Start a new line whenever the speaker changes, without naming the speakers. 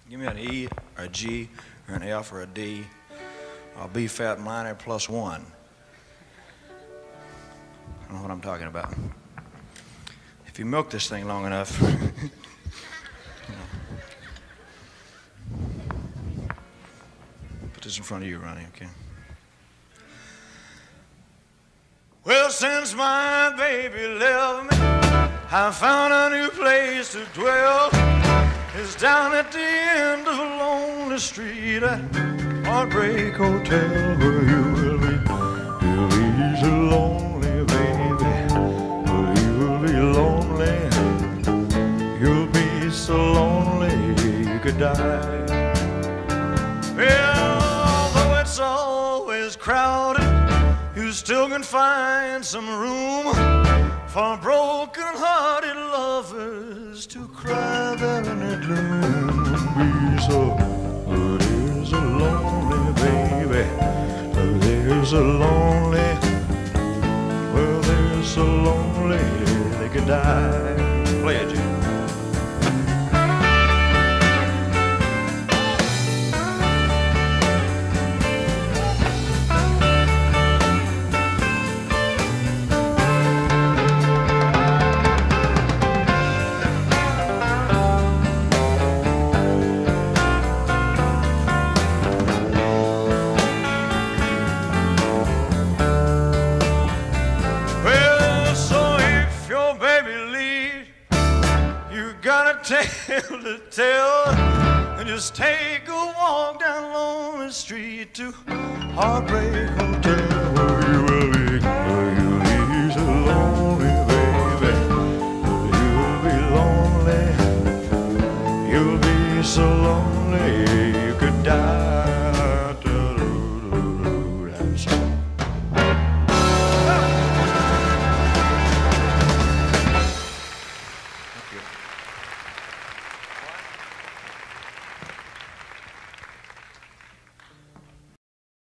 Give me an E, or a G, or an F, or a D. A B flat minor plus 1. I don't know what I'm talking about. If you milk this thing long enough, Put this in front of you, Ronnie, okay? Well, since my baby left me, I found a new place to dwell. It's down at the end of a lonely street at Heartbreak Hotel, where you will be. You'll be so lonely, baby. You will be lonely. You'll be so lonely you could die. Well, though it's always crowded, you still can find some room for broken-hearted lovers to cry there in the gloom. Be so, there's a lonely baby. There's a lonely, well, they're so lonely they could die. Play it, Jim. Tale to tell, and just take a walk down lonely street to Heartbreak Hotel, where you will be. Where you'll be so lonely, baby. You will be lonely. You'll be so lonely.